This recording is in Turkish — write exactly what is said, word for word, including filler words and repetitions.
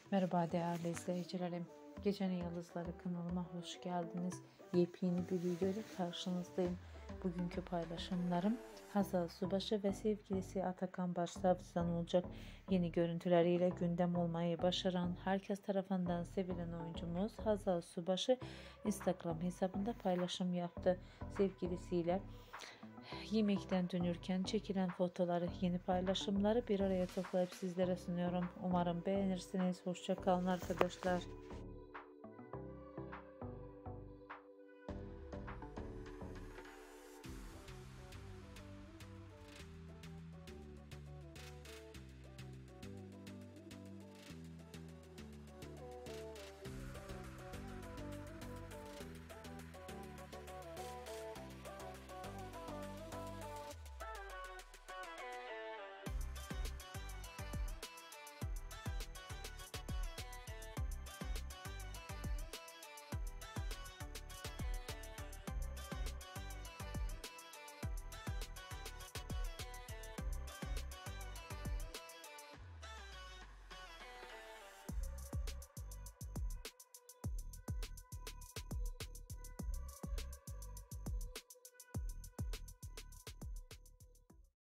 Merhaba değerli izleyicilerim. Gecenin Yıldızları kanalıma hoş geldiniz. Yepyeni bir video ile karşınızdayım. Bugünkü paylaşımlarım Hazal Subaşı ve sevgilisi Atakan Başsavcı'dan olacak. Yeni görüntüleriyle gündem olmayı başaran, herkes tarafından sevilen oyuncumuz Hazal Subaşı Instagram hesabında paylaşım yaptı. Sevgilisiyle yemekten dönürken çekilen fotoları, yeni paylaşımları bir araya toplayıp sizlere sunuyorum. Umarım beğenirsiniz. Hoşça kalın arkadaşlar.